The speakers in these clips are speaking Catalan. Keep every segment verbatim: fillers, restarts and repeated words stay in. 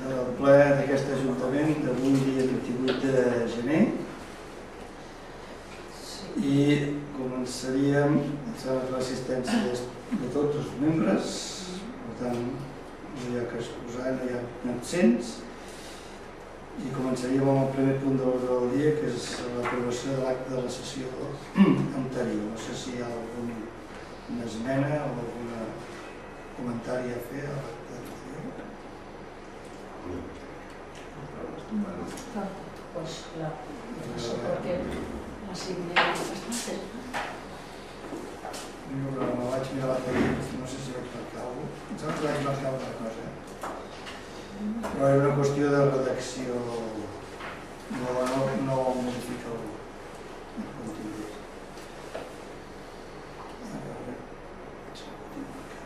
el ple d'aquest Ajuntament d'avui, dia vint-i-vuit de gener, i començaríem amb l'assistència de tots els membres, per tant, no hi ha que excusar, no hi ha absents, i començaríem amb el primer punt de l'ordre del dia, que és l'aprovació de l'acte de la sessió anterior. No sé si hi ha alguna esmena o algun comentari a fer a l'acte anterior. Pues la porque la signé bastante. Jo me vaig mirar la tele, no sé si vaig marcar alguna cosa. Em sembla que vaig marcar alguna cosa. Però era una qüestió de redacció, no, no, no modifica el, el contingut. A veure, si ho podem marcar.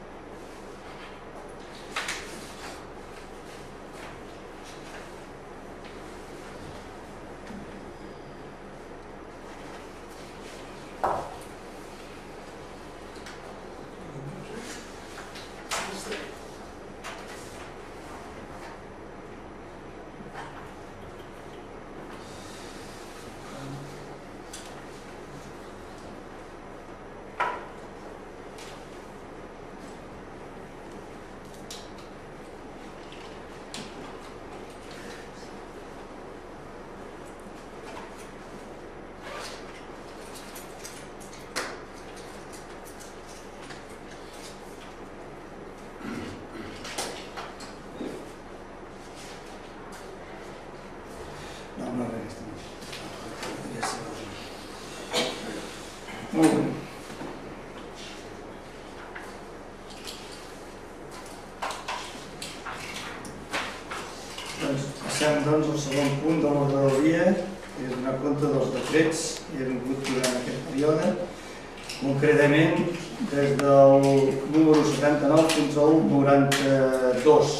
Passem doncs al segon punt de l'ordre del dia, que és donar compte dels decrets que hi ha hagut durant aquest període, concretament des del número setanta-nou fins al noranta-dos.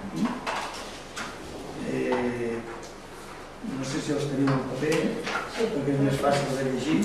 Eh, no sé si els teniu en paper, perquè és més fàcil de llegir.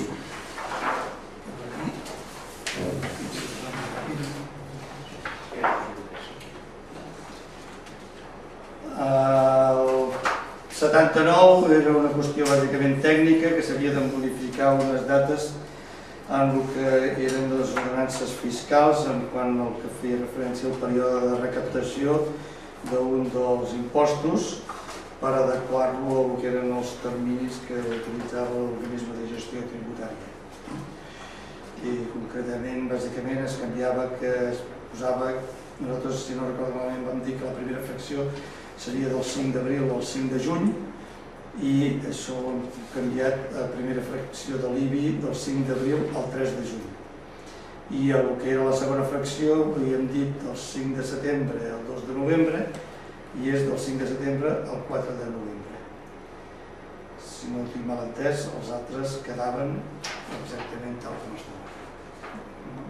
El setanta-nou era una qüestió bàsicament tècnica, que s'havia de modificar unes dates en el que eren les ordenances fiscals en quant al que feia referència al període de recaptació d'un dels impostos per adequar-lo al que eren els terminis que utilitzava l'organisme de gestió tributària. I concretament, bàsicament, es canviava que es posava, nosaltres, si no recordo malament, vam dir que la primera fracció seria del cinc d'abril al cinc de juny, i això ho hem canviat a primera fracció de l'I B I del cinc d'abril al tres de juny. I el que era la segona fracció ho havíem dit del cinc de setembre al dos de novembre, i és del cinc de setembre al quatre de novembre. Si no ho tinc mal entès, els altres quedaven exactament tal com estaven.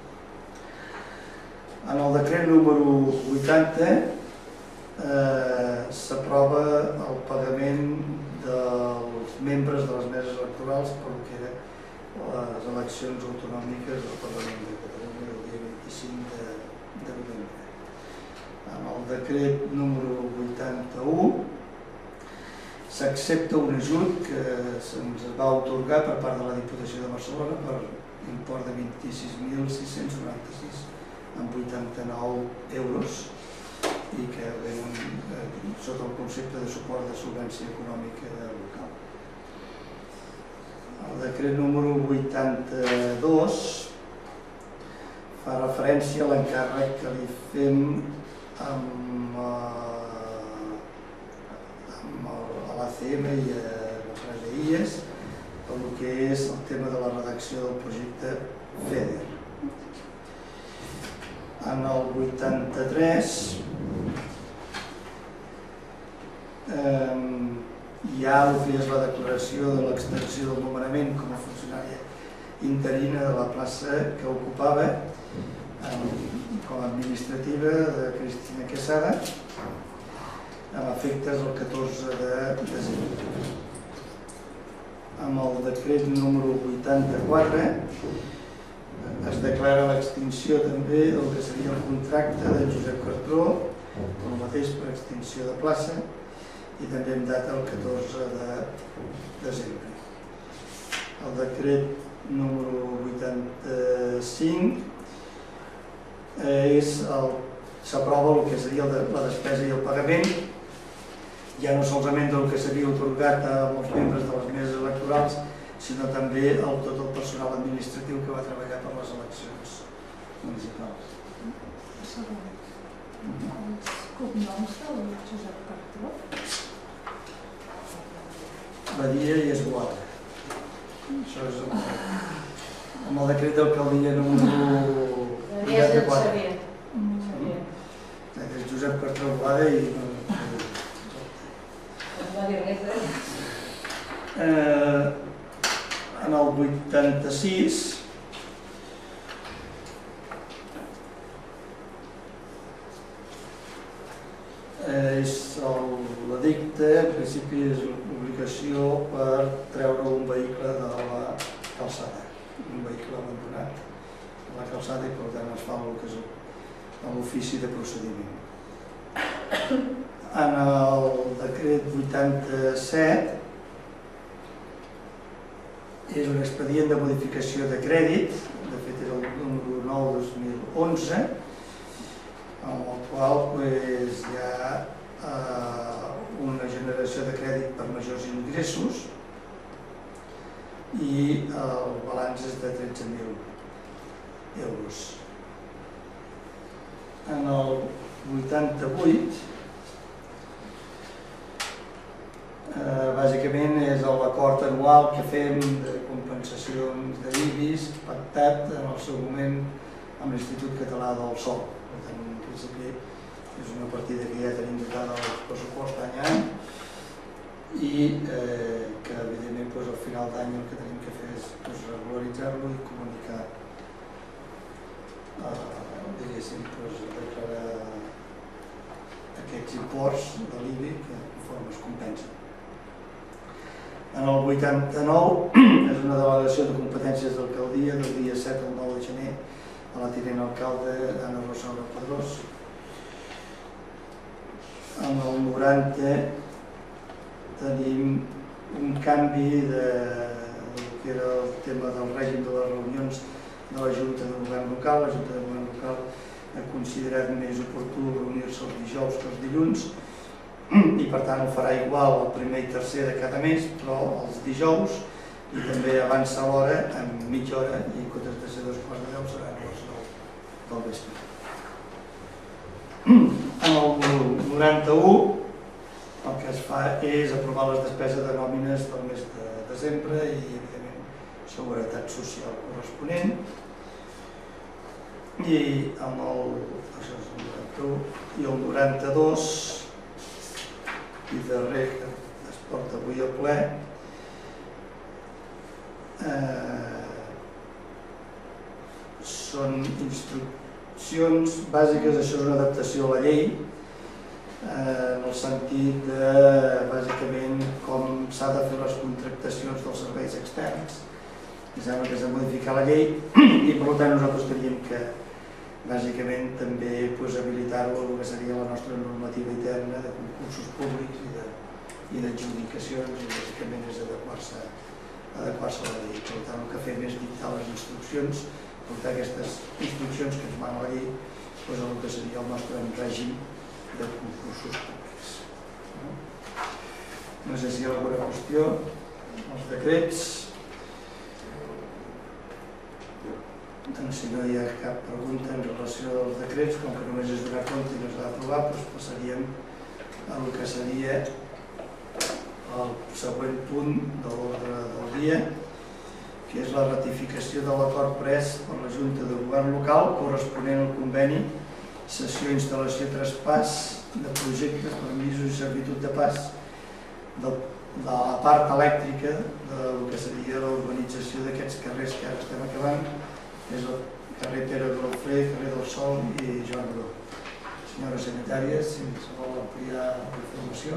En el decret número vuitanta Eh, s'aprova el pagament dels membres de les meses electorals per el que eren les eleccions autonòmiques del Parlament de Catalunya el dia vint-i-cinc de novembre. En el decret número vuitanta-u s'accepta un ajut que se'ns va atorgar per part de la Diputació de Barcelona per import de vint-i-sis mil sis-cents noranta-sis amb vuitanta-nou euros, i que venen sota el concepte de suport de solvència econòmica local. El decret número vuitanta-dos fa referència a l'encàrrec que li fem amb l'A C M i a les regeries per el que és el tema de la redacció del projecte FEDER. En el vuitanta-tres hi ha el que és la declaració de l'extensió del nomenament com a funcionària interina de la plaça que ocupava com a administrativa de Cristina Quesada amb efectes el catorze de desembre. Amb el decret número vuitanta-quatre es declara l'extinció també del que seria el contracte de Josep Cartró el mateix per extinció de plaça i també hem data el catorze de desembre. El decret número vuitanta-cinc s'aprova el que seria la despesa i el pagament, ja no solament del que s'havia atorgat a molts membres de les meses electorals, sinó també a tot el personal administratiu que va treballar per les eleccions municipals. Els cognoms del Josep Cartó? Badia i Esguada. Això és amb el decret d'alcaldia número vuitanta-quatre. És Josep Cartó Esguada i... No va dir res, eh? En el vuitanta-sis és l'edicte, en principi és l'obligació per treure un vehicle de la calçada, un vehicle abandonat a la calçada i per tant es fa el que és l'ofici de procediment. En el decret vuitanta-set és un expedient de modificació de crèdit, de fet és el número nou dos mil onze, amb el qual hi ha una generació de crèdit per majors ingressos i el balanç és de tretze mil euros. En el vuitanta-vuit bàsicament és l'acord anual que fem de compensacions de l'I B I S pactat en el seu moment amb l'Institut Català del Sòl. Per tant, en principi és una partida que ja tenim dotada al pressupost any a any i que evidentment al final d'any el que tenim que fer és regularitzar-lo i comunicar, diguéssim, declarar aquests imports de l'I B I que conforme es compensen. En el vuitanta-nou és una delegació de competències d'alcaldia del dia set al nou de gener a la tinent alcalde Anna Rosaura Pedrós. En el noranta tenim un canvi de que era el tema del règim de les reunions de la Junta de Govern Local. La Junta de Govern Local ha considerat més oportú reunir-se els dijous que els dilluns i per tant ho farà igual el primer i tercer de cada mes, però els dijous i també avança l'hora en mitja hora i en comptes de ser dos quarts de deu seran les nou del vespre. En el noranta-u el que es fa és aprovar les despeses de nòmines del mes de desembre i evidentment seguretat social corresponent. I amb el, això és el noranta-u, i el noranta-dos i darrer que es porta avui al ple eh, són instruccions bàsiques. Això és una adaptació a la llei eh, en el sentit de bàsicament com s'ha de fer les contractacions dels serveis externs. Em sembla que s'ha de modificar la llei i per tant nosaltres teníem que bàsicament també habilitar-ho a el que seria la nostra normativa interna de concursos públics i d'adjudicacions i bàsicament és adequar-se a la llei. Per tant, el que fem és dictar les instruccions, portar aquestes instruccions que ens mana la llei a el que seria el nostre règim de concursos públics. No sé si hi ha alguna qüestió, els decrets. Si no hi ha cap pregunta en relació als decrets, com que només és donar compte i no s'ha d'aprovar, doncs passaríem al que seria el següent punt de l'ordre del dia, que és la ratificació de l'acord pres per la Junta de Govern Local corresponent al conveni cessió, instal·lació i traspàs de projectes, permisos i servitud de pas de la part elèctrica del que seria l'urbanització d'aquests carrers que ara estem acabant. És el carrer Pere Galofré, carrer del Sol i Joan Brodó. Senyora secretària, si ens vol ampliar la informació.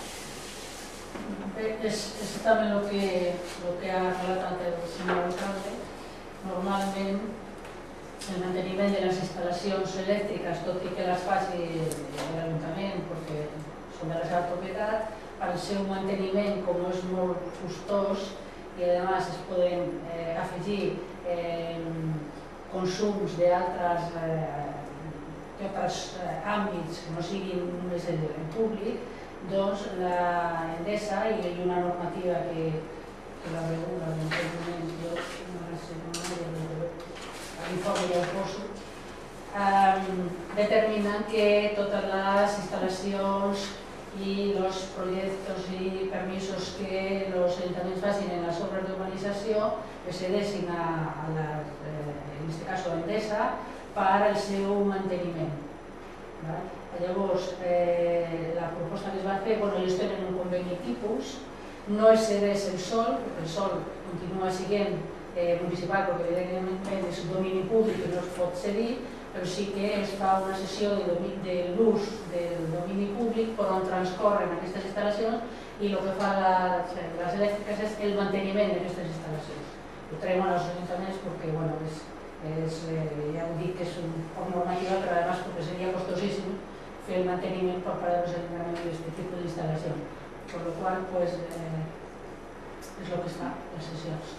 Bé, és també el que ha relatat el senyor alcalde. Normalment el manteniment de les instal·lacions elèctriques, tot i que les faci l'Ajuntament perquè són de la seva propietat, el seu manteniment, com és molt costós i a més es poden eh, afegir eh, consums d'altres eh, eh, àmbits que no siguin només el, el públic, doncs la Endesa i una normativa que, que la regula en aquest moment, jo no la sé com mai, l'informe ja ho poso, eh, determinen que totes les instal·lacions i els projectes i permisos que els ajuntaments facin en les obres d'urbanització es cedeixin a, a la, eh, en aquest cas a Endesa per al seu manteniment. ¿Vale? Llavors, eh, la proposta que es va fer, bueno, ells tenen un conveni tipus, no es cedeix el sòl, perquè el sòl continua sent eh, municipal, perquè evidentment és un domini públic que no es pot cedir, però sí que es fa una sessió de, de l'ús del domini públic per on transcorren aquestes instal·lacions i el que fa les, les elèctriques és el manteniment d'aquestes instal·lacions. Ho traiem als ajuntaments perquè, bueno, és, és, eh, ja ho dic que és un poc normativa, però además perquè seria costosíssim fer el manteniment per part dels ajuntaments d'aquest tipus d'instal·lacions. Per la qual cosa, pues, eh, és el que es fa, les sessions.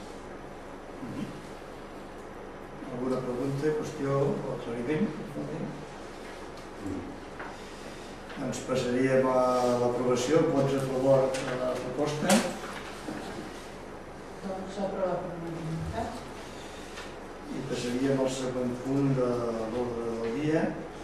Alguna pregunta, qüestió o aclariment? Doncs passaríem a l'aprovació. Vots a favor de la proposta? Doncs s'aprova per unanimitat. I passaríem al següent punt de l'ordre del dia.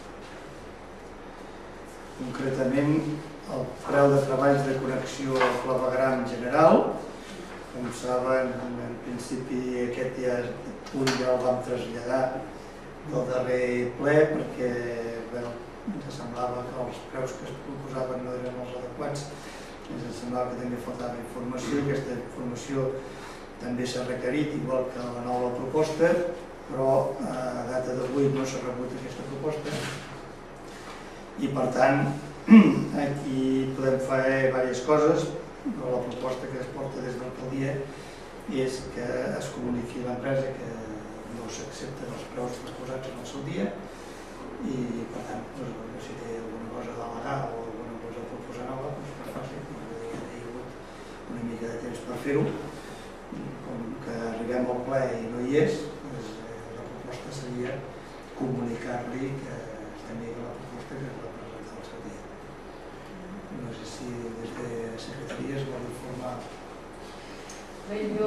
Concretament, el preu de treballs de connexió al clavegram general. Com saben, en principi aquest ja, punt ja el vam traslladar del darrer ple perquè bé, ens semblava que els preus que es proposaven no eren els adequats. Ens semblava que també faltava informació i aquesta informació també s'ha requerit, igual que la nova proposta, però a data d'avui no s'ha rebut aquesta proposta i per tant aquí podem fer diverses coses, però la proposta que es porta des de l'alcaldia és que es comuniqui a l'empresa que no s'accepten els preus proposats en el seu dia i per tant, doncs, si té alguna cosa a delegar o alguna cosa a proposar nova, doncs per fàcil, ja hi ha hagut una mica de temps per fer-ho. Com que arribem al ple i no hi és, doncs, la proposta seria comunicar-li que estem veient la proposta que es va presentar al seu dia. No sé si des de secretaria es vol informar. Bé, jo...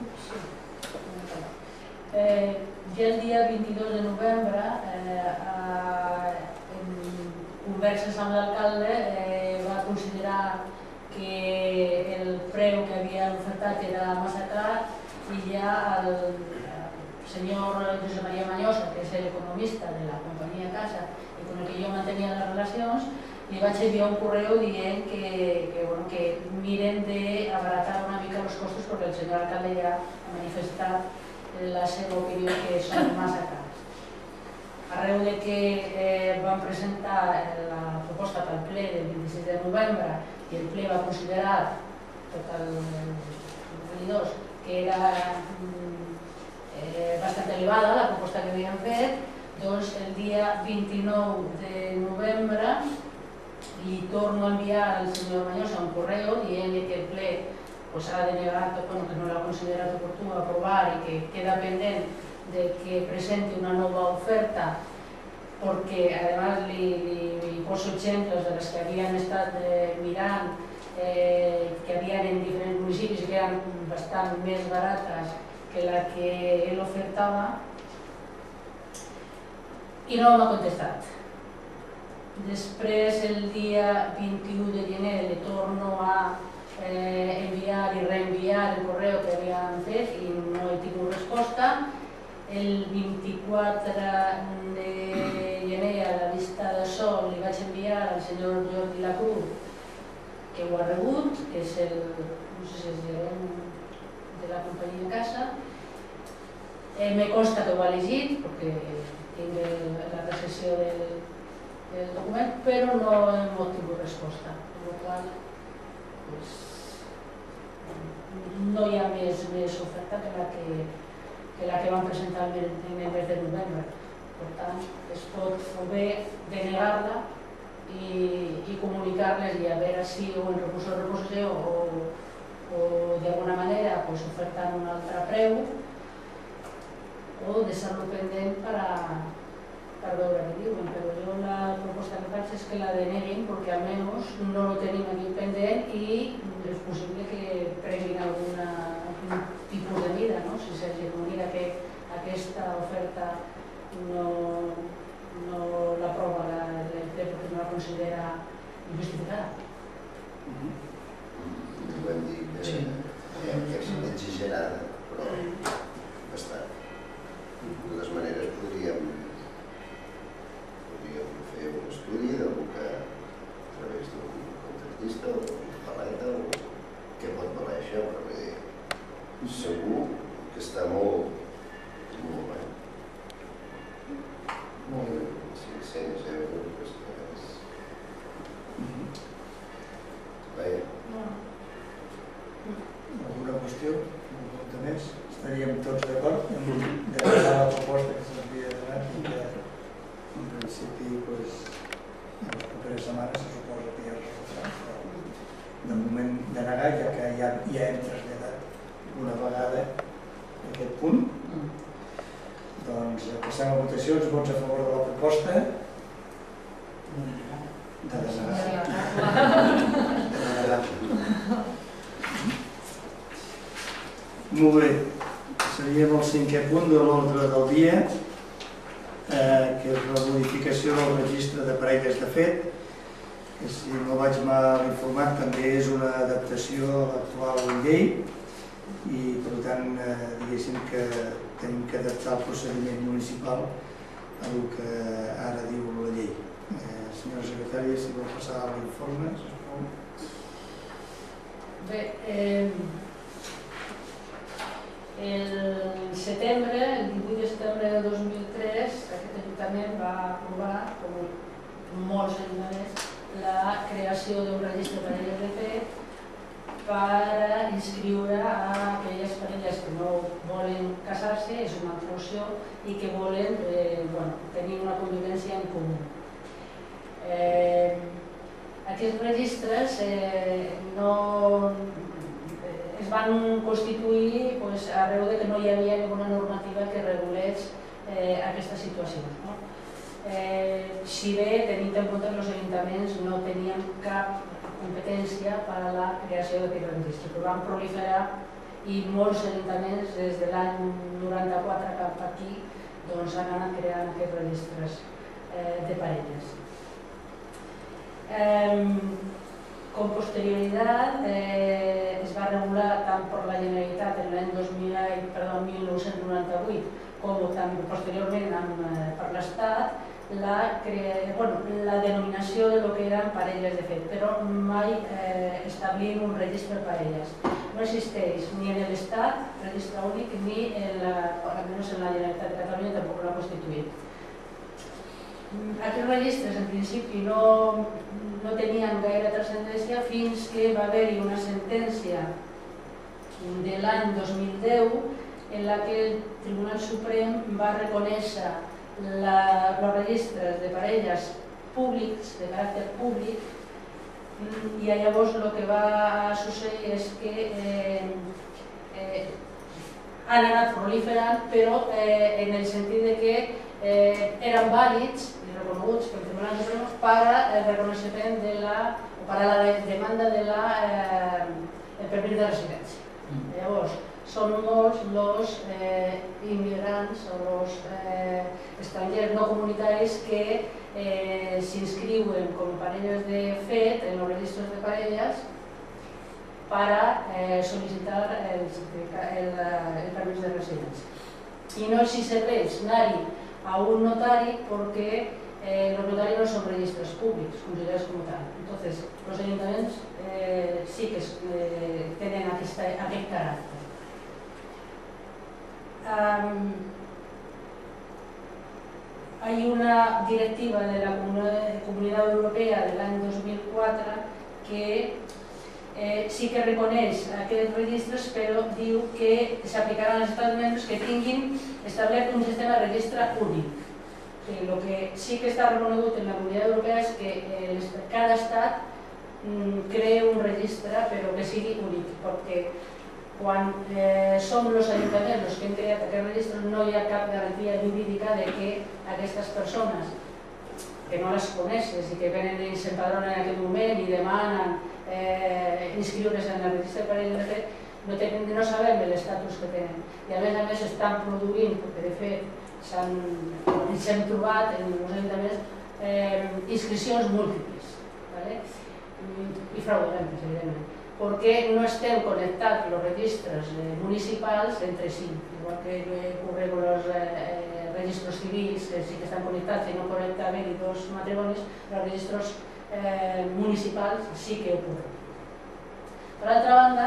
Eh, ja el dia vint-i-dos de novembre, eh, en converses amb l'alcalde, eh, va considerar que el preu que havien ofertat era massa car i ja el senyor Josep Maria Mañosa, que és l'economista de la companyia Casa i amb el que jo mantenia les relacions, li vaig enviar un correu dient que, que, bueno, que miren d'abaratar una mica els costos perquè el senyor alcalde ja ha manifestat la seva opinió que són massa cars. Arreu de que eh, van presentar la proposta pel ple del vint-i-sis de novembre i el ple va considerar tot el vint-i-dos que era eh, bastant elevada la proposta que havien fet, doncs el dia vint-i-nou de novembre li torno a enviar al senyor Mañosa un correu dient que el ple pues, ha denegat, bueno, que no l'ha considerat oportú aprovar i que queda pendent de que presenti una nova oferta perquè, a més, li, li, li poso exemples de les que havien estat eh, mirant, eh, que havien en diferents municipis i que eren bastant més barates que la que ell ofertava i no m'ha contestat. Després, el dia vint-i-u de gener, li torno a eh, enviar i reenviar el correu que havien fet i no he tingut resposta. El vint-i-quatre de gener, a la vista de sol, li vaig enviar al senyor Jordi Lacruz, que ho ha rebut, que és el, no sé si és gerent de la companyia Casa. Eh, me consta que ho ha llegit, perquè tinc la recepció del el document, però no hem tingut resposta, per la qual pues, no hi ha més, més oferta que la que, que la que van presentar en el mes de novembre. Per tant, es pot o bé denegar-la i comunicar-les i a veure si o en recurs de reposició o d'alguna manera ofertant un altre preu o deixar-lo pendent per veure què diuen. Però jo la proposta que faig és que la deneguin perquè almenys no lo tenim aquí pendent i és possible que prenguin algun tipus de mida, si s'hagi de dir que aquesta oferta no l'aprova l'E L P perquè no la considera injustificada. Ho hem dit que és exagerada, però bastant. De totes maneres podríem fer un estudi d'algú que a través d'un contractista o d'un paleta o què pot valer això, perquè segur que està molt molt bé. Molt bé. cinc-cents euros és... Vaja. Alguna qüestió? Un punt més? Estaríem tots d'acord en denegar la proposta que s'havia donat i que en principi en les properes setmanes se suposa que ja es resoldrà, però de moment denegar, ja que ja hem traslladat una vegada aquest punt. Doncs passem a votacions. Vots a favor de la proposta? De denegar. Molt bé. Seríem el cinquè punt de l'ordre del dia, que és la modificació del registre de parelles de fet, que si no vaig mal informat també és una adaptació a l'actual llei i per tant diguéssim que tenim que adaptar el procediment municipal al que ara diu la llei. Senyora secretària, si vol passar l'informe, sisplau. Bé, el setembre, el divuit de setembre del dos mil tres, aquest Ajuntament va aprovar, com molts ajuntaments, la creació d'un registre de parelles de fet per inscriure a aquelles parelles que no volen casar-se, és una altra opció, i que volen tenir una convivència en comú. Aquests registres es van constituir arreu que no hi havia ninguna normativa que regulés aquestes situacions. Si bé, tenint en compte que els ajuntaments no tenien cap competència per a la creació d'aquest registre, però van proliferar i molts ajuntaments des de l'any noranta-quatre cap aquí han anat creant aquests registres de parelles. Com posterioritat es va regular tant per la Generalitat en l'any mil nou-cents noranta-vuit com també posteriorment per l'Estat la denominació del que eren parelles de fet, però mai establint un registre de parelles. No existeix ni en l'Estat registre únic ni almenys en la Generalitat de Catalunya tampoc l'ha constituït. Aquests registres en principi no tenien gaire transcendència fins que va haver-hi una sentència de l'any dos mil deu en la que el Tribunal Suprem va reconèixer els registres de parelles públics, de caràcter públic, i llavors el que va succeir és que han anat proliferant, però en el sentit que eren vàlids i reconeguts pel Tribunal Suprem per al reconeixement de la o per a la demanda del permís de residència. Llavors, són molts els immigrants o els estrangers no comunitaris que s'inscriuen com parelles de fet en els registres de parelles per sol·licitar el permís de residència. I no els serveix anar-hi a un notari perquè los notarios no son registros públicos, considerados como tal. Entonces, los ayuntamientos sí que tienen aquel carácter. Hay una directiva de la Comunidad Europea del año dos mil cuatro que sí que reconeix aquests registres, però diu que s'aplicaran als estats membres que tinguin establert un sistema de registre únic. El que sí que està reconegut en la Comunitat Europea és que cada estat crea un registre, però que sigui únic, perquè quan som els ajuntaments els que hem creat aquest registre no hi ha cap garantia jurídica de que aquestes persones que no les coneixes i que venen i s'empadronen en aquest moment i demanen inscriure's en el registre de parelles de fet, no, tenen, no sabem l'estatus que tenen. I a més a més estan produint, perquè de fet s'han trobat en els ajuntaments inscripcions múltiples i fraudulentes, evidentment, perquè no estem connectats els registres municipals entre si, igual que ocorre con els registros civils, que sí que estan connectats i no connecta haver-hi dos matrimonis, els registros municipals sí que ocorren. Per altra banda,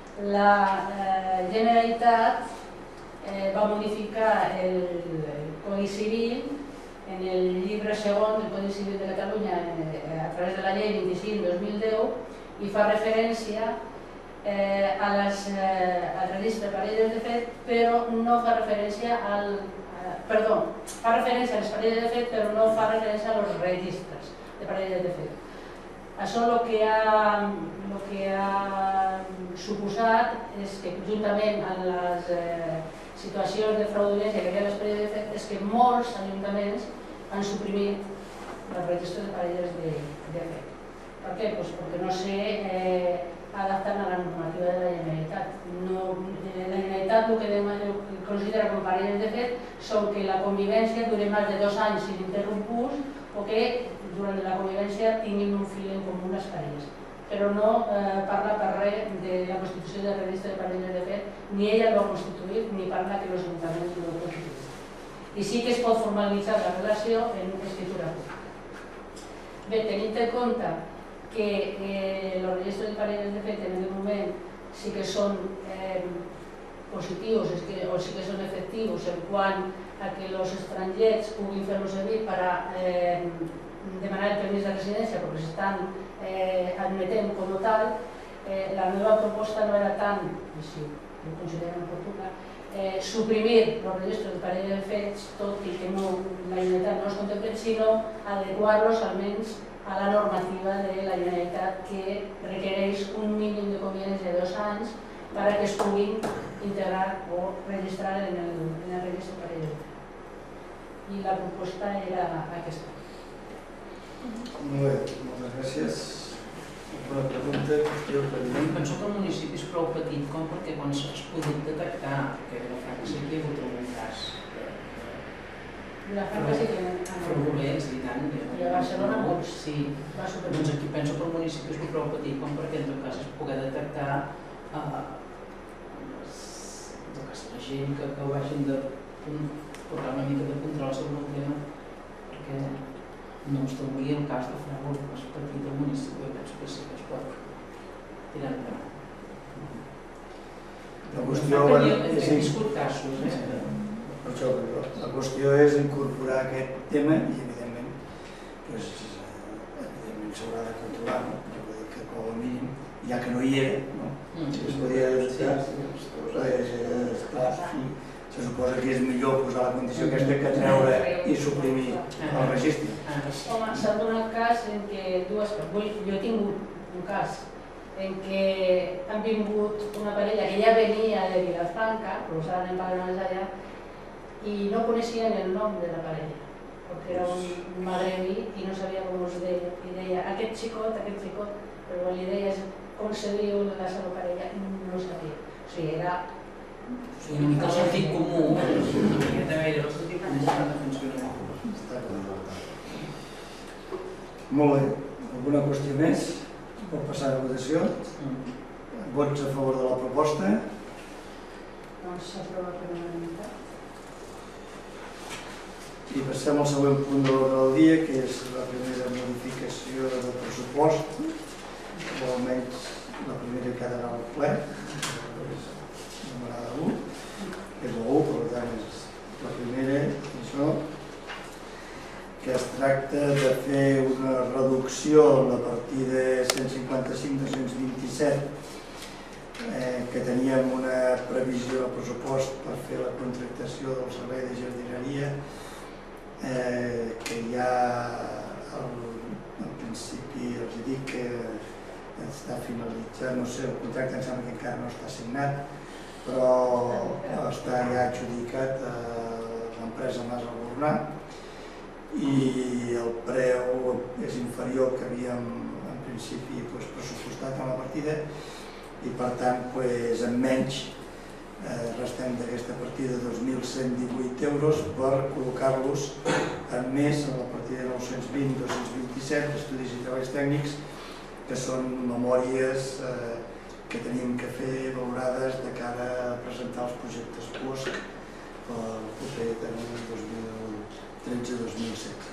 la Generalitat va modificar el Codi Civil en el llibre segon del Codi Civil de Catalunya a través de la llei vint-i-cinc dos mil deu i fa referència al registre de parelles de fet, però no fa referència al... Perdó, fa referència a les parelles de fet, però no fa referència als registres de parelles de fet. Això el que ha, el que ha suposat és que, juntament amb les situacions de fraudulència que hi ha a les parelles de fet, és que molts ajuntaments han suprimit els registres de parelles de fet. Per què? Pues perquè no s'adapten a la normativa de la Generalitat. La Generalitat el que considera com parelles de fet són que la convivència dure més de dos anys ininterrompus o que durant la convivència tinguin un fill en comú les parelles. Però no parla per res de la constitució del registre de parelles de fet, ni ella el va constituir, ni parla que els ajuntaments no ho constituïn. I sí que es pot formalitzar la relació en escritura pública. Bé, tenint en compte que els registres de parelles de fet en aquest moment sí que són positius o sí que són efectius en quant a que els estrangers puguin fer-los servir per a demanar el permís de residència perquè s'estan admetent com a tal, la meva proposta no era tant, i si ho consideren oportuna, suprimir els registres de parelles de fets, tot i que la Generalitat no els contempla, sinó adequar-los almenys a la normativa de la Generalitat que requereix un mínim de convivència de dos anys perquè es puguin integrar o registrar en el registre de parelles de fet. I la proposta era aquesta. Molt bé, moltes gràcies. Una pregunta, qüestió per dir. Penso que el municipi és prou petit com perquè quan s'has pogut detectar que a Vilafranca sí que hi ha hagut algun cas Vilafranca sí que fraudulents i tant. I a Barcelona molts. Sí, doncs aquí penso que el municipi és prou petit com perquè en tot cas es pugui detectar la gent que ho hagin de portar una mica de control sobre el tema perquè no es trobi el cas de frau més petit del municipi, penso que sí que es pot tirar endavant. La qüestió és... He viscut casos, eh? Per això, la qüestió és incorporar aquest tema i, evidentment, s'haurà de controlar, no? Vull dir que, com a mínim, ja que no hi era, si es podia detectar, se suposa que és millor posar la condició aquesta que treure i suprimir el registre. Home, s'ha donat cas en què dues... Jo he tingut un cas en què han vingut una parella que ja venia de Vilafranca, però s'han empadronat allà, i no coneixien el nom de la parella, perquè era un magrebí i no sabia com es deia. I deia, aquest xicot, aquest xicot, però li deies com se diu la seva parella, no ho sabia. O sigui, era... Una mica el sentit comú, una miqueta veure el sentit comú no funciona. Molt bé. Alguna qüestió més? Pot passar a votació? Vots a favor de la proposta? Doncs s'aprova per unanimitat. I passem al següent punt de l'ordre del dia, que és la primera modificació del pressupost, o almenys la primera que ha d'anar al ple, numerada u, que és la u, per tant és la primera, això, que es tracta tracta de fer una reducció en la partida cent cinquanta-cinc dos-cents vint-i-set eh, que teníem una previsió de pressupost per fer la contractació del servei de jardineria eh, que ja al, al principi els dic que està finalitzat, no sé, el contracte em sembla que encara no està signat, però està ja adjudicat a l'empresa Mas Albornà i el preu és inferior que havíem en principi pues, pressupostat en la partida i per tant pues, amb menys eh, restem d'aquesta partida dos mil cent divuit euros per col·locar-los en més a la partida nou-cents vint dos-cents vint-i-set d'estudis i treballs tècnics que són memòries eh, que tenim que fer valorades de cara a presentar els projectes P O S C per el proper termini dos mil tretze dos mil setze.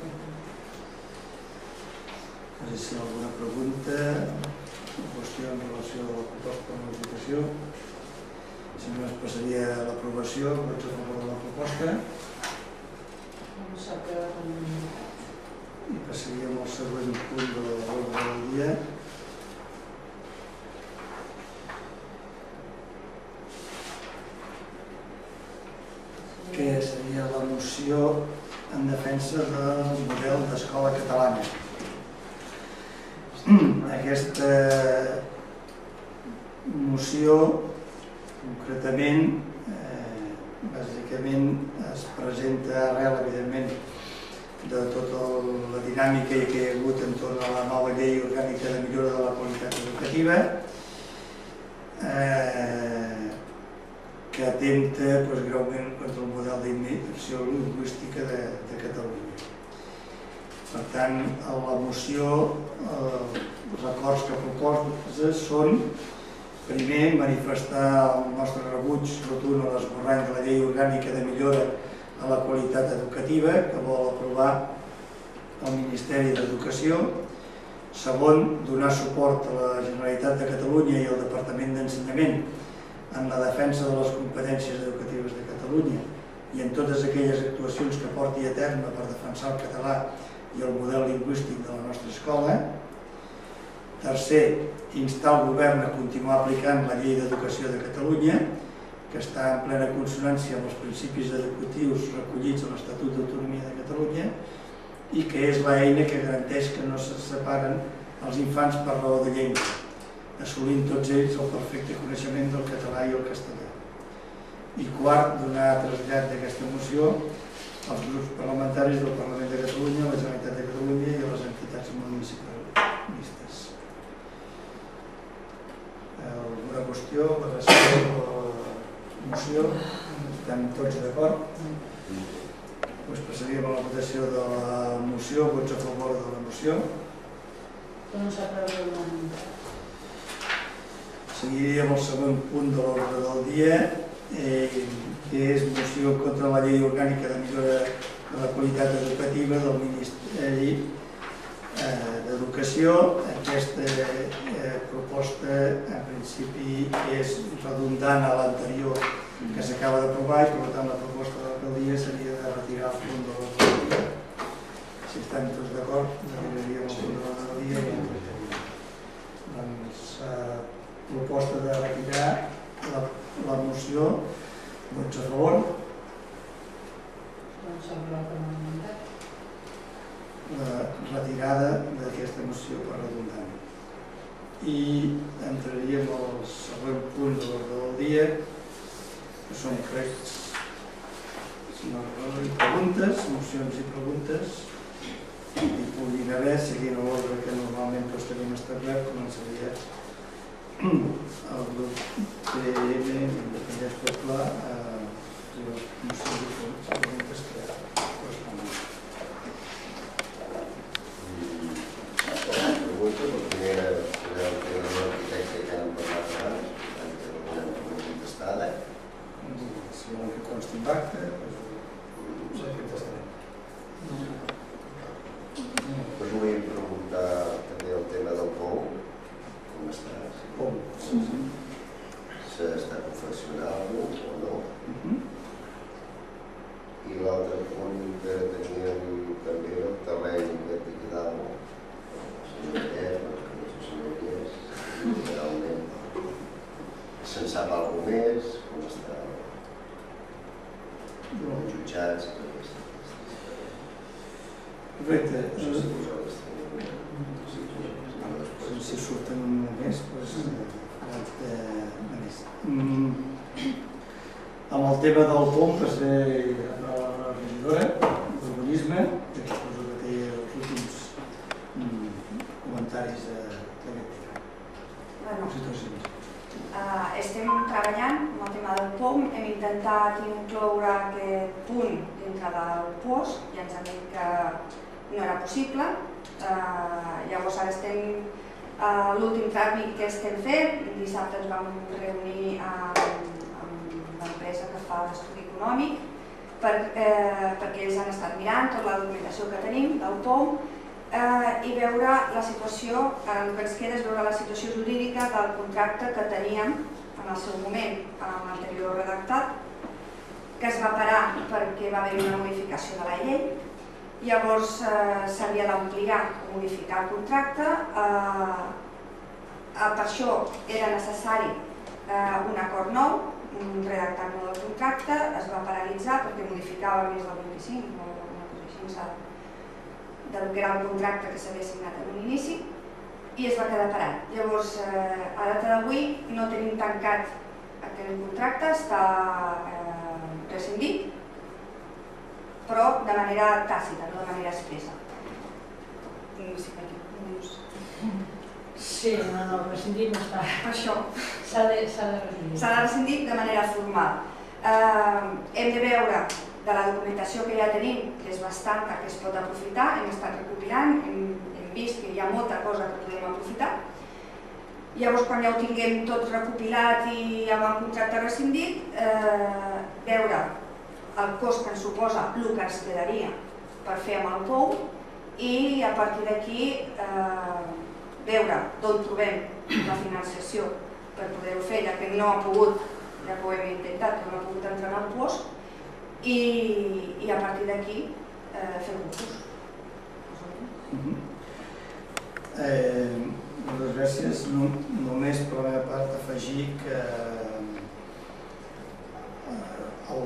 No sé si hi ha alguna pregunta o qüestió en relació a la proposta de modificació. Si no, es passaria a l'aprovació. Vots a favor de la proposta. I passaríem al següent punt de l'ordre del dia. Que seria la moció en defensa del model d'escola catalana. Aquesta moció, concretament, eh, bàsicament es presenta arrel, evidentment, de tota la dinàmica que hi ha hagut entorn a la nova llei orgànica de millora de la qualitat educativa, eh, que atempta pues, greument contra el model d'immersió lingüística de, de Catalunya. Per tant, a la moció, eh, els acords que proposa són, primer, manifestar el nostre rebuig rotund a l'esborrany de la llei orgànica de millora a la qualitat educativa que vol aprovar el Ministeri d'Educació. Segon, donar suport a la Generalitat de Catalunya i al Departament d'Ensenyament en la defensa de les competències educatives de Catalunya i en totes aquelles actuacions que porti a terme per defensar el català i el model lingüístic de la nostra escola. Tercer, instar el govern a continuar aplicant la Llei d'Educació de Catalunya, que està en plena consonància amb els principis educatius recollits a l'Estatut d'Autonomia de Catalunya i que és l'eina que garanteix que no se separen els infants per raó de llengua, assolint tots ells el perfecte coneixement del català i el castellà. I quart, donar trasllat d'aquesta moció als grups parlamentaris del Parlament de Catalunya, la Generalitat de Catalunya i a les entitats municipalistes. Alguna qüestió, la relació o la moció? Estem tots d'acord? Doncs passaríem a la votació de la moció. Vots a favor de la moció? Doncs aprovem. Seguiríem el segon punt de l'ordre del dia, eh, que és moció contra la llei orgànica de millora de la qualitat educativa del Ministeri eh, d'Educació. Aquesta eh, proposta, en principi, és redundant a l'anterior que s'acaba d'aprovar i, per tant, la proposta de l'alcaldia seria de retirar el punt de l'ordre del dia. Si estem tots d'acord, retiraríem el punt de l'ordre del dia i doncs, eh, proposta de retirar la, la moció. Vots a favor? Doncs aprovem. La retirada d'aquesta moció per redundant. I entraríem al següent punt de l'ordre del dia, que són, crec, preguntes, mocions i preguntes. I puguin haver, seguint l'ordre que normalment tots tenim establert, començaria el grup P M, Independents Popular, i les mocions i preguntes que corresponen. La pregunta, la primera, era el tema de l'arquitecte que hem parlat abans, que no podem contestada. Si volen que consti en acte, doncs ja contestarem. Us vull preguntar també el tema del pou. Com està? Com? S'està confeccionant o no? I l'altre punt que tenia se'n sap alguna més, com està els jutjats i tot això. Perfecte. No sé si vosaltres teniu Si surten més, doncs... Amb el tema del P O M passaré a la regidora d'Urbanisme, que suposo que té els últims comentaris d'aquest tema. Bueno, uh, estem treballant amb el tema del P O M, hem intentat incloure aquest punt dintre del P O S i ens han dit que no era possible. Uh, llavors ara estem, uh, l'últim tràmit que estem fent, dissabte ens vam reunir amb, amb l'empresa que fa l'estudi econòmic per, eh, perquè ells han estat mirant tota la documentació que tenim del P O M eh, i veure la situació, el que ens queda és veure la situació jurídica del contracte que teníem en el seu moment, amb l'anterior redactat, que es va parar perquè va haver una modificació de la llei. Llavors eh, s'havia d'ampliar o modificar el contracte. Eh, per això era necessari eh, un acord nou, un redactat nou del contracte, es va paralitzar perquè modificava més del vint-i-cinc o una cosa així del que era el contracte que s'havia signat en un inici i es va quedar parat. Llavors, eh, a data d'avui no tenim tancat aquest contracte, està eh, rescindit, però de manera tàcita, no de manera expressa. Sí, no, no, rescindir no està. Per això. S'ha de rescindir. S'ha de rescindir de manera formal. Eh, hem de veure de la documentació que ja tenim, que és bastant que es pot aprofitar, hem estat recopilant, hem, hem vist que hi ha molta cosa que podem aprofitar. Llavors, quan ja ho tinguem tot recopilat i amb el contracte rescindit, eh, veure el cost que ens suposa el que ens quedaria per fer amb el P O M i a partir d'aquí eh, veure d'on trobem la financiació per poder-ho fer, ja que no ha pogut, ja que ho hem intentat, no ha pogut entrar en el P O S i, i a partir d'aquí eh, fer un curs. Uh-huh. eh, moltes gràcies. No, només per la meva part afegir que eh, el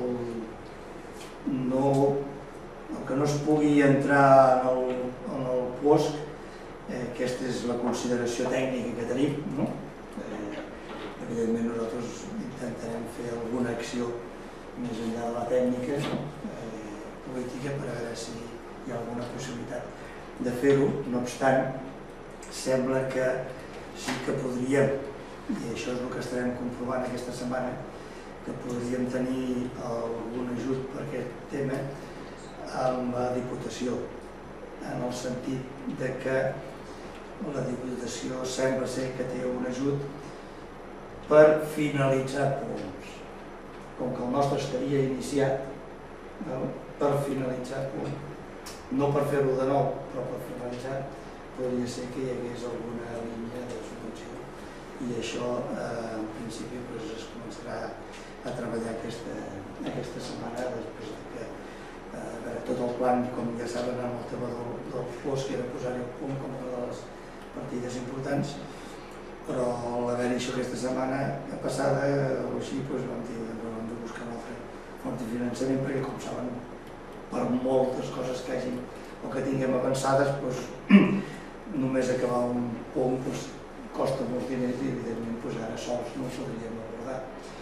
No, el que no es pugui entrar en el, en el P O S C, eh, aquesta és la consideració tècnica que tenim, no? Eh, evidentment nosaltres intentarem fer alguna acció més enllà de la tècnica, no? eh, política, per veure si hi ha alguna possibilitat de fer-ho. No obstant, sembla que sí que podríem, i això és el que estarem comprovant aquesta setmana, que podríem tenir algun ajut per aquest tema amb la Diputació, en el sentit de que la Diputació sembla ser que té un ajut per finalitzar punts. Com que el nostre estaria iniciat, no? Per finalitzar punts, no per fer-ho de nou, però per finalitzar, podria ser que hi hagués alguna línia de subvenció. I això, eh, en principi, doncs, es començarà a treballar aquesta, aquesta setmana, després que eh, tot el plan, com ja saben, amb el tema del, del P O S, que era posar-hi el punt com una de les partides importants, però a l'haver-hi això aquesta setmana passada o així, doncs vam dir que hem de buscar una altra font de finançament, perquè, com saben, per moltes coses que hagin o que tinguem avançades, doncs, només acabar un P O M doncs, costa molts diners i, evidentment, doncs, ara sols no ho podríem abordar.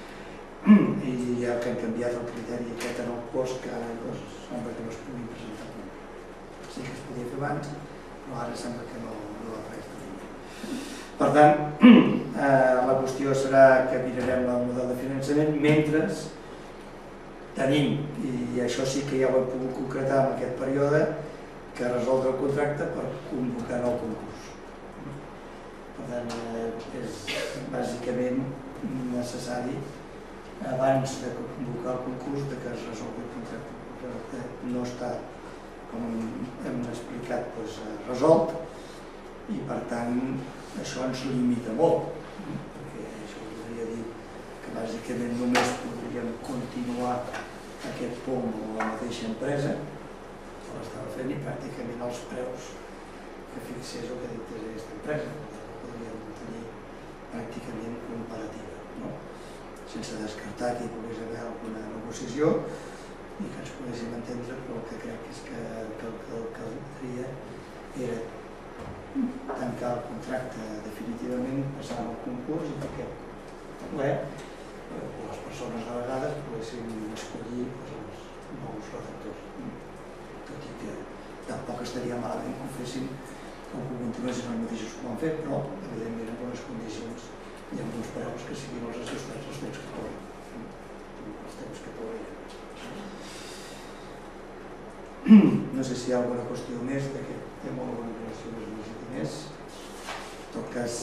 I ja que han canviat el criteri aquest en el P O S, que ara doncs, sembla que no es puguin presentar. Sí que es podia fer abans, però ara sembla que no, no va res. Per tant, eh, la qüestió serà que mirarem el model de finançament mentre tenim, i això sí que ja ho hem pogut concretar en aquest període, que resoldre el contracte per convocar el concurs. Per tant, eh, és bàsicament necessari abans de convocar el concurs de que es resolgui el contracte. Que no està, com hem explicat, doncs, resolt i per tant això ens limita molt, perquè això voldria dir que bàsicament només podríem continuar aquest P O M o la mateixa empresa que l'estava fent i pràcticament els preus que fixés o que dictés aquesta empresa, podríem tenir pràcticament comparativa, no? sense descartar que hi pogués haver alguna negociació i que ens poguéssim entendre, però el que crec és que el que caldria era tancar el contracte definitivament, passar al concurs i perquè ple les persones delegades poguessin escollir els nous redactors. Tot i que tampoc estaria malament que ho fessin o que ho continuessin els mateixos que ho han fet, però evidentment en bones condicions i amb uns preus que siguin els ajustats als temps que corren. Els temps que corren. No sé si hi ha alguna qüestió més d'aquest tema o alguna relació més més i diners. En tot cas,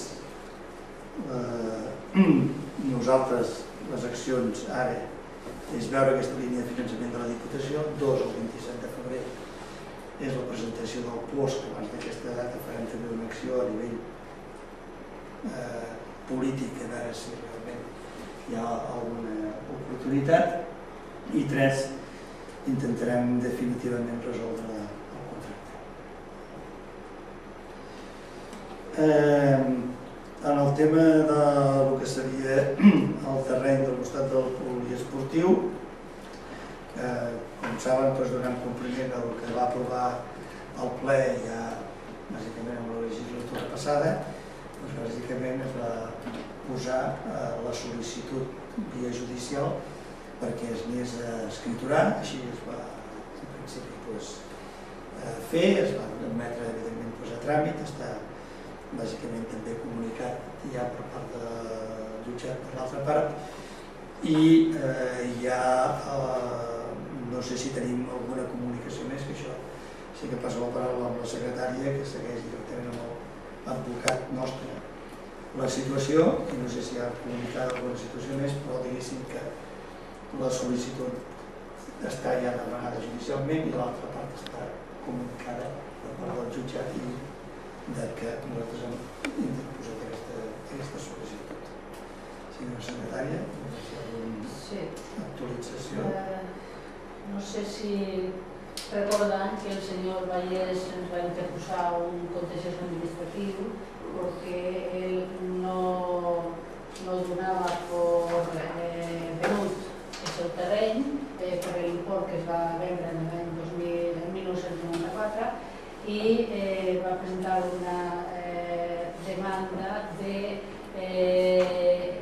eh, nosaltres, les accions ara, és veure aquesta línia de finançament de la Diputació. Dos, el vint-i-set de febrer, és la presentació del P O S, que abans d'aquesta data farem també una acció a nivell eh, polític, a veure si realment hi ha alguna oportunitat. I tres, intentarem definitivament resoldre el contracte. Eh, en el tema del que seria el terreny del costat del poliesportiu, eh, com saben, doncs, donant compliment al que va aprovar el ple ja bàsicament en la legislatura passada, doncs, bàsicament es va posar eh, la sol·licitud via judicial perquè es anés a escriturar, així es va en principi doncs, eh, fer, es va admetre evidentment doncs, a tràmit, està bàsicament també comunicat ja per part del jutjat per l'altra part i eh, ja eh, no sé si tenim alguna comunicació més, que això sí que passa la paraula amb la secretària que segueix directament amb l'advocat nostre la situació i no sé si ha comunicat alguna situació més, però diguéssim que la sol·licitud està ja demanada judicialment i l'altra part està comunicada per part del jutjat i de que nosaltres hem interposat aquesta, aquesta sol·licitud. Senyora secretària, no sé si hi ha alguna sí. actualització. Eh, no sé si recordan que el señor Vallès ens va interposar un contencioso administrativo porque él no, no donava por eh, venut el seu terreny eh, per l'import que es va vendre en l'any mil nou-cents noranta-quatre i eh, va presentar una eh, demanda de eh,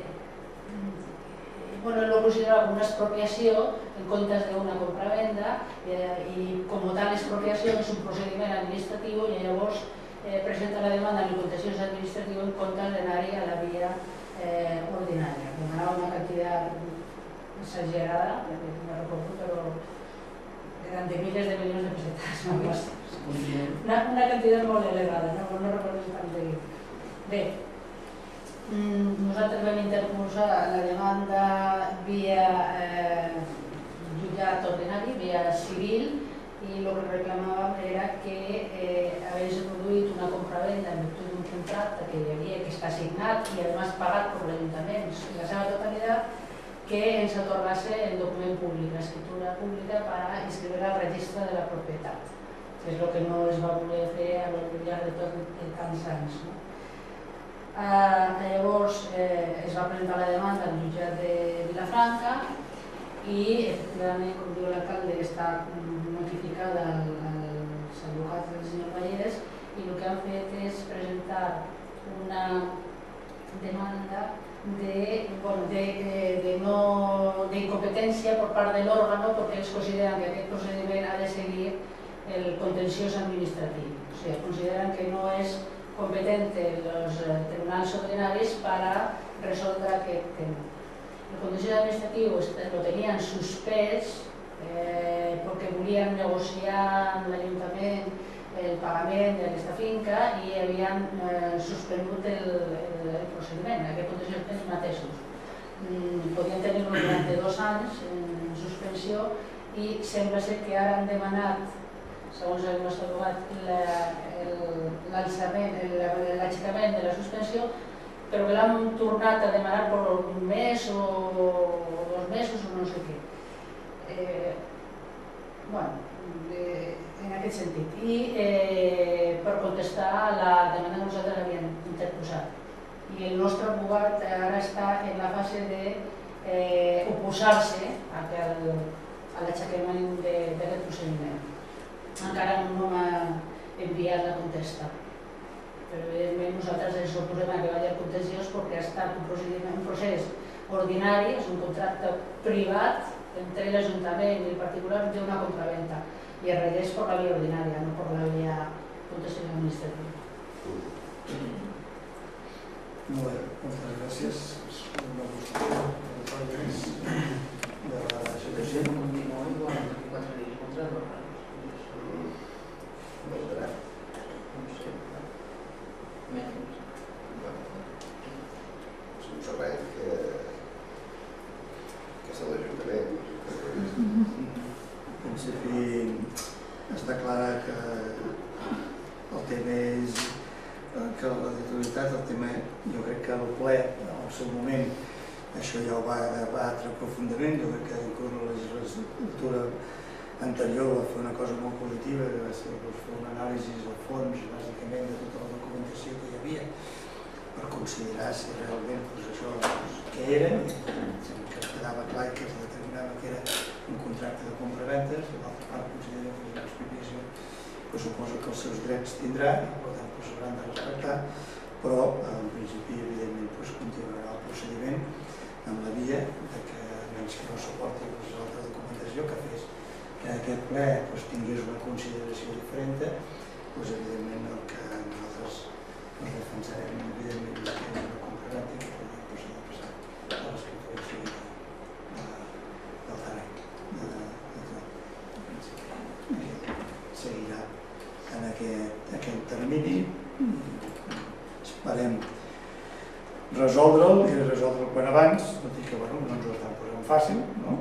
bueno, lo considerava com una expropiació en comptes d'una compra-venda eh, i com tal expropiació és un procediment administratiu i llavors eh, presenta la demanda en el contenciós administratiu en comptes d'anar-hi a la via eh, ordinària. Demanava una quantitat exagerada, no recordo, però eran de miles de milions de pesetas, no? Una, una quantitat molt elevada, no, no recordo exactament. Bé, nosaltres vam interposar la demanda via eh, jutjat ordinari, via civil, i el que reclamàvem era que eh, hagués produït una compra-venda en virtut d'un contracte que hi havia, que està signat i además pagat per l'Ajuntament en la seva totalitat, que ens atorgase el document públic, la escritura pública para inscribir al registre de la propietat, que és el que no es va voler fer a lo llarg de tot el tants anys. No? Uh, llavors eh, es va presentar la demanda al jutjat de Vilafranca i efectivament, com diu l'alcalde, està notificada al, als advocats del senyor Vallès i el que han fet és presentar una demanda de, bueno, de, de, no, de incompetència por part de l'òrgano perquè ells consideren que aquest procediment ha de seguir el contenciós administratiu. O sigui, consideren que no és competente los tribunals ordinaris para resoldre aquest tema. El contenciós administratiu lo tenien suspès eh, perquè volien negociar amb l'Ajuntament el pagament d'aquesta finca i havien eh, suspendut el, el, el procediment, aquest contenciós ells mateixos. Mm, podien tenir-lo durant dos anys en suspensió i sembla ser que ara han demanat, segons el nostre advocat, l'aixecament de la suspensió, però que l'han tornat a demanar per un mes o dos mesos o no sé què. Eh, bueno, de, en aquest sentit. I eh, per contestar a la demanda que nosaltres havíem interposat. I el nostre advocat ara està en la fase de oposar-se a l'aixecament d'aquest procediment. Encara no m'ha enviat la contesta, però evidentment nosaltres ens oposem a que vagi al contenciós perquè ha estat un procés ordinari, és un contracte privat entre l'Ajuntament i el particular d'una compraventa i es regeix per la via ordinària, no per la via contenciós administrativa. Molt bé, moltes gràcies. Una qüestió de la situació. Continua igual, quatre dies contra dos anys. Valdrà. No sé, menys. Sense res que... que és l'Ajuntament. En principi està clara que el tema és que la titularitat, el tema, jo crec que el ple, al seu moment, això ja ho va debatre profundament, jo crec que inclús la legislatura anterior va fer una cosa molt positiva, que va ser fer una anàlisi al fons, bàsicament, de tota la documentació que hi havia, per considerar si realment això què era, que quedava clar que es determinava que era un contracte de compra-ventes, l'altra part considera que és una expropiació, que suposa que els seus drets tindrà i per tant s'hauran de respectar, però en principi evidentment continuarà el procediment en la via que menys que no suporti l'altra documentació que fes que aquest ple tingués una consideració diferent, evidentment el que nosaltres ens defensarem evidentment és que és una compra-venta i que podria passar a l'escripturació del terreny. Seguirà en aquest termini, esperem resoldre'l i resoldre'l quan abans, no dic que no ens ho estan posant fàcil, no?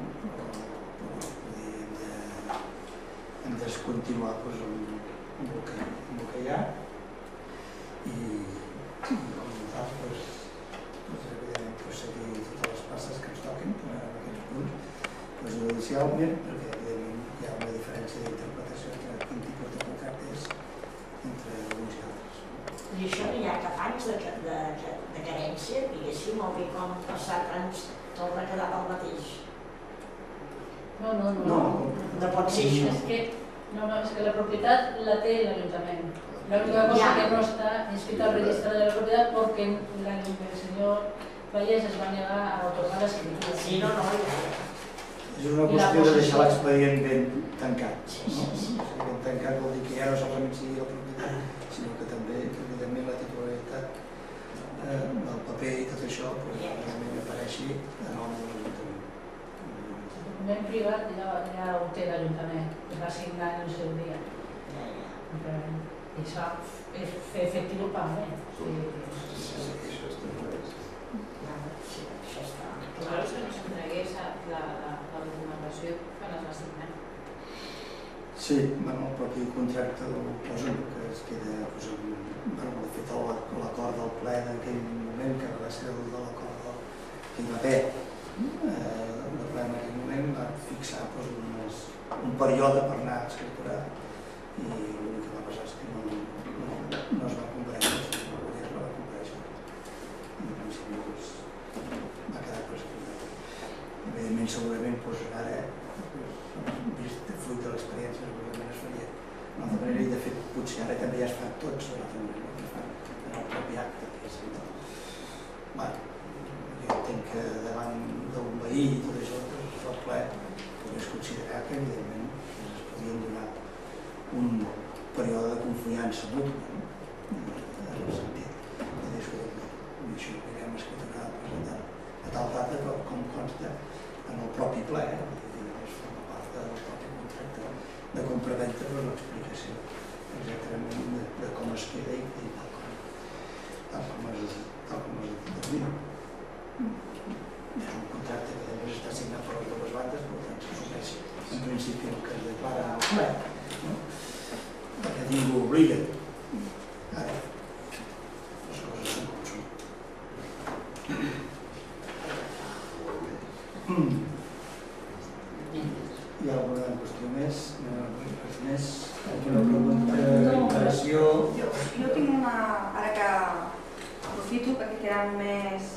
Hem de continuar amb el que hi ha i com nosaltres evidentment seguir totes les passes que ens toquen en aquests punts judicialment, perquè evidentment hi ha una diferència d'interpretació entre quin tipus de contracte és entre uns i altres. I això no hi ha cap anys de carència, diguéssim, o bé com passar anys torna a quedar el mateix. No, no, no. No pot ser això. És que, no, no, és que la propietat la té l'Ajuntament. L'única cosa que no està inscrita al registre de la propietat perquè el senyor Vallès es va negar a otorgar l'escriptura. Sí, no, no, ja. És una qüestió de deixar l'expedient ben tancat. Ben tancat vol dir que ja no solament sigui la propietat, sinó que també, evidentment, la titularitat del paper i tot això realment apareixi en el nom de l'Ajuntament. El document privat ja ho té l'Ajuntament, es va signar en el seu dia. I això és fer efectiu el pagament. Claro, que no s'entregués la documentació quan es va signar. Sí, el propi contracte ho posa, que es queda, de fet, l'acord del ple d'aquell moment, que va ser el de l'acord que hi va haver, el ple en aquell moment va fixar un període per anar a escriturar i l'únic que va passar és que no es va compareixer, no va compareixer. I en principi va quedar prescrita. Evidentment, segurament, ara, vist fruit de l'experiència, segurament es faria d'una altra manera i, de fet, potser ara també ja es fan tots d'una altra manera que fan en el propi acte. Jo entenc que davant d'un veí i tot això, el ple podries considerar que, evidentment, es podien donar un període de confiança mútua, en el sentit de dir, escolta, això ho anirem a escriturar, a presentar a tal data com consta en el propi ple, es forma part del propi contracte de compra-venta per l'explicació exactament de com es queda i tal com es determina. És un contracte que després està signat per les dues bandes, per tant s'assumeix en principi el que es declara al ple, perquè ningú obliga. Ara, les coses són com són. Hi ha alguna qüestió més? Res més? Alguna pregunta? Comparació? Jo tinc una... Ara que aprofito perquè queda només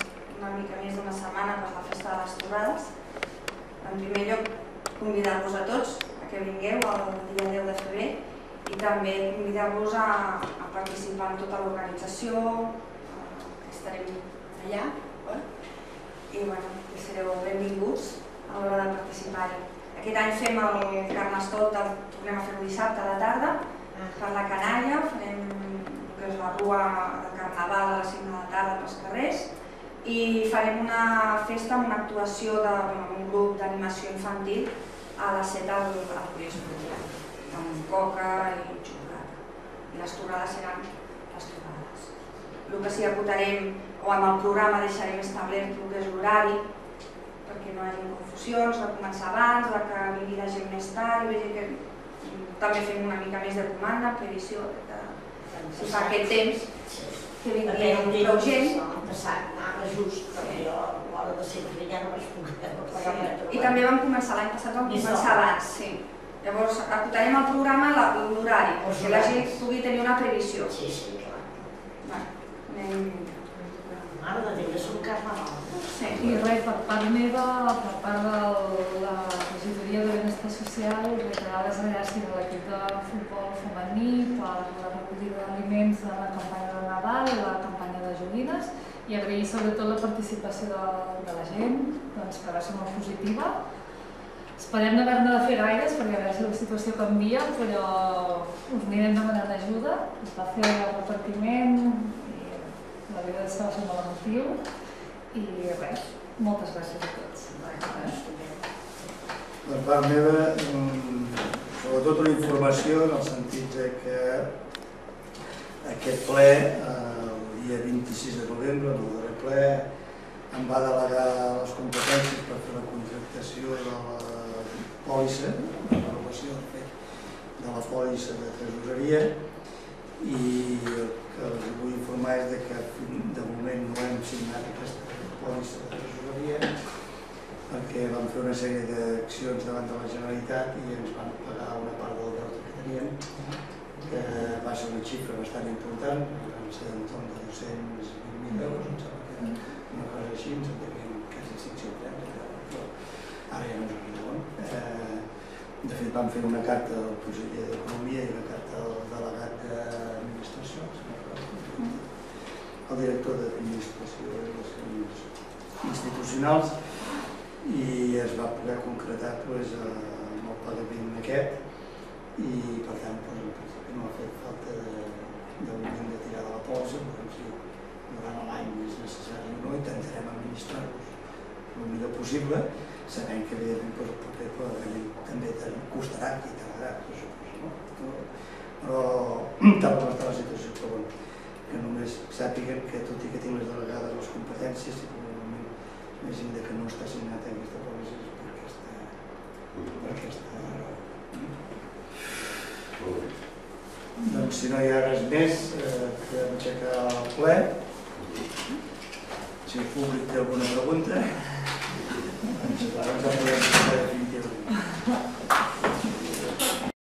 una mica més d'una setmana per la festa de les torrades. En primer lloc, convidar-vos a tots a que vingueu el dia deu de febrer i també convidar-vos a, a participar en tota l'organització, que estarem allà, eh? I bueno, que sereu benvinguts a l'hora de participar-hi. Aquest any fem el Carnestoltes, tornem a fer-ho dissabte a la tarda, per la Canalla, farem el que és la rua de Carnaval a les cinc de la tarda pels carrers i farem una festa amb una actuació de bueno, un grup d'animació infantil a les set al poliesportiu, amb coca i xocolata. I les torrades seran les torrades. El que sí acotarem, o amb el programa deixarem establert el que és l'horari, perquè no hi hagi confusions, de començar abans, de que vingui la gent més tard, i que també fem una mica més de comanda, previsió, que si fa aquest temps que vingui prou gent. L'any passat anava just, perquè jo a l'hora de sempre ja no vaig poder. I també vam començar l'any passat, vam començar abans, sí. Llavors acotarem al programa l'horari, perquè la gent pugui tenir una previsió. Sí, sí, clar. Anem... Mare de Déu, és un carnaval. I res, per part meva, per part de la regidoria de Benestar Social, reiterar les gràcies a l'equip de futbol femení per la recollida d'aliments de la campanya de Nadal i la campanya de joguines i agrair sobretot la participació de, de la gent, doncs, que va ser molt positiva. Esperem no haver-ne de fer gaires perquè a veure si la situació canvia, però us anirem demanant ajuda. Es va fer el repartiment i la veritat és que va ser molt emotiu. I res, moltes gràcies a tots. Per part meva, sobretot una informació en el sentit que aquest ple, el dia vint-i-sis de novembre, el darrer ple, em va delegar les competències per fer la contractació de la pòlissa, la renovació de la pòlissa de tresoreria, i el que els vull informar és que de moment no hem signat aquesta pòlissa de tresoreria perquè vam fer una sèrie d'accions davant de la Generalitat i ens van pagar una part del deute que teníem, que va ser una xifra bastant important, van ser d'entorn de dos-cents vint mil euros, em sembla que era una cosa així, ens en devien quasi cinc-cents euros, però ara ja no ens arribaven. De fet, vam fer una carta al conseller d'Economia i una carta al delegat d'Administració, el director d'Administració i Relacions Institucionals, i es va poder concretar doncs, amb el pagament aquest i per tant doncs, en principi no ha fet falta de, de moment de tirar de la posa, però si durant l'any és necessari o no, intentarem administrar-los el millor possible, sabent que evidentment doncs, el proper pagament també costarà i tardarà, no? Però tal com està la situació, però bueno, que només sàpiguen que tot i que tinc les delegades les competències, si probablement imagina que no està signat aquesta pòlissa és per aquesta, per aquesta raó. Doncs si no hi ha res més, eh, podem aixecar el ple. Si el públic té alguna pregunta.